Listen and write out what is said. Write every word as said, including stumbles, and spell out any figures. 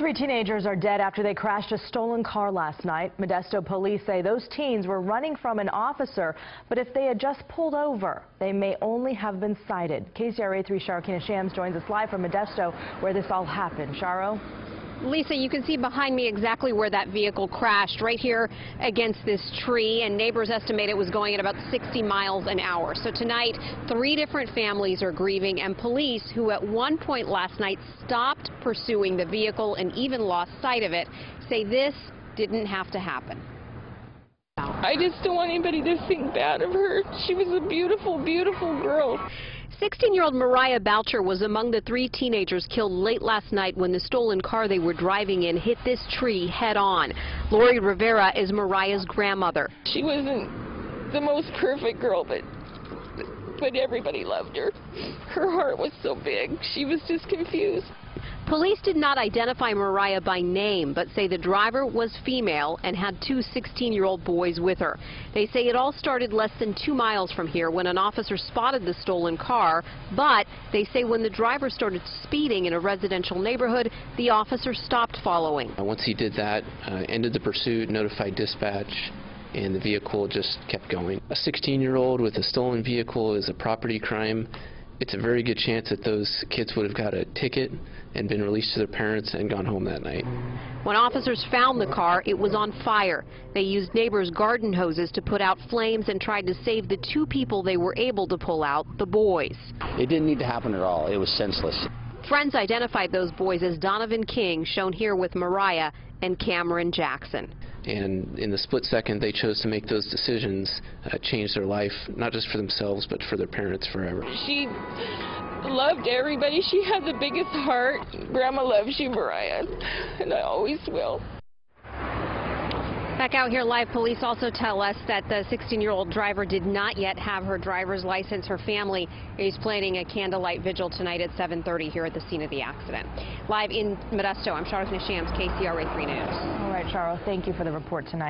Three teenagers are dead after they crashed a stolen car last night. Modesto police say those teens were running from an officer, but if they had just pulled over, they may only have been cited. K C R A three Sharkina Shams joins us live from Modesto, where this all happened. Sharo? Lisa, you can see behind me exactly where that vehicle crashed, right here against this tree, and neighbors estimate it was going at about sixty miles an hour. So tonight, three different families are grieving, and police, who at one point last night stopped pursuing the vehicle and even lost sight of it, say this didn't have to happen. I just don't want anybody to think bad of her. She was a beautiful, beautiful girl. sixteen-year-old Mariah Boucher was among the three teenagers killed late last night when the stolen car they were driving in hit this tree head-on. Lori Rivera is Mariah's grandmother. She wasn't the most perfect girl, but but everybody loved her. Her heart was so big. She was just confused. Police did not identify Mariah by name, but say the driver was female and had two sixteen-year-old boys with her. They say it all started less than two miles from here when an officer spotted the stolen car, but they say when the driver started speeding in a residential neighborhood, the officer stopped following. Once he did that, uh, ended the pursuit, notified dispatch, and the vehicle just kept going. A sixteen-year-old with a stolen vehicle is a property crime. It's a very good chance that those kids would have got a ticket and been released to their parents and gone home that night. When officers found the car, it was on fire. They used neighbors' garden hoses to put out flames and tried to save the two people they were able to pull out, the boys. It didn't need to happen at all. It was senseless. Friends identified those boys as Donovan King, shown here with Mariah, and Cameron Jackson. And in the split second they chose to make those decisions, uh, change their life, not just for themselves, but for their parents forever. She loved everybody. She had the biggest heart. Grandma loves you, Mariah, and I always will. Back out here live, police also tell us that the sixteen-year-old driver did not yet have her driver's license. Her family is planning a candlelight vigil tonight at seven thirty here at the scene of the accident. Live in Modesto, I'm Sharkina Shams, K C R A three News. All right, Sharo, thank you for the report tonight.